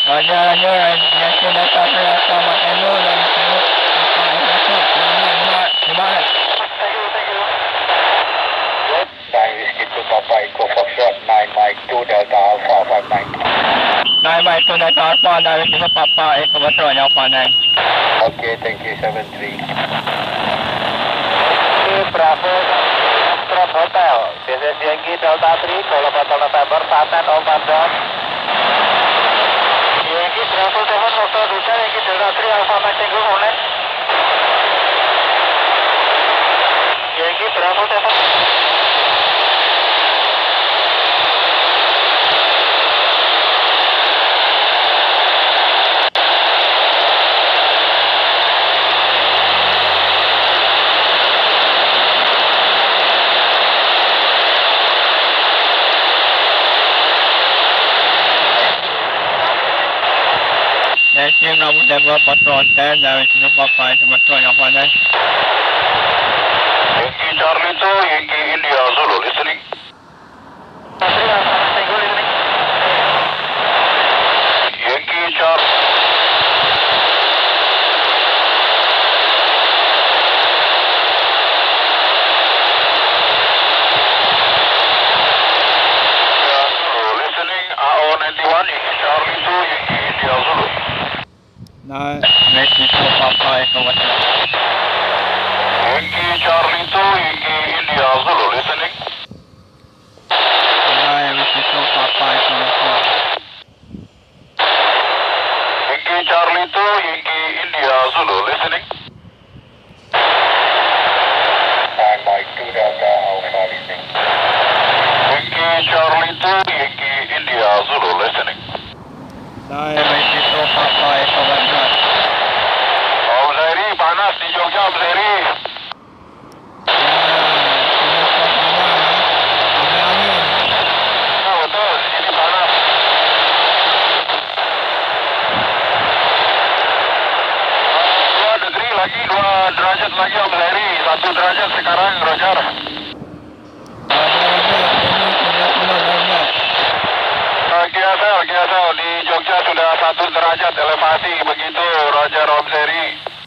Raja, Yankee datang ke Tango dan Papa Foxtrot. Lima. Thank you. 9 Whiskey to Papa Echo Foxtrot, 9 Mike 2 Delta Alpha 59. 9 Mike 2 Delta Alpha, 9 Whiskey to Papa Echo Foxtrot, Alpha 9. Okay, thank you, 73. Bravo, Foxtrot Hotel. This is Yankee Delta 3, call up Hotel November, Patent on Bandar. Yankee Bravo 7 Hotel Hotel, Yankee Delta 3, Alpha Mike Tango, Hornet. Yankee Bravo 7. Yankee Bravo 7 Foxtrot 10, 9 Whiskey to Papa Echo Foxtrot, Alpha 9. Yankee Charlie 2, Yankee India Zulu, listening. Yankee Charlie. Zulu, listening. A091, Yankee Charlie 2, Yankee India Zulu. 9 Whiskey to Papa Echo Foxtrot. Yankee Charlie 2, Yankee India Zulu, listening. 9 Whiskey to Papa Echo Foxtrot. Yankee Charlie 2, Yankee India Zulu, listening. 9 Mike 2 Delta Alpha, listening. Yankee Charlie 2, Yankee India Zulu, listening. 9 Whiskey to Papa Echo Foxtrot. Om Zairi, panas di Jogja, Om Zairi. Ya, betul, di sini panas. 2 degree lagi, 2 derajat lagi Om Zairi. 1 derajat sekarang, Roger. Kiasel, di Jogja sudah 1 derajat elevasi, begitu Roger Om Zairi.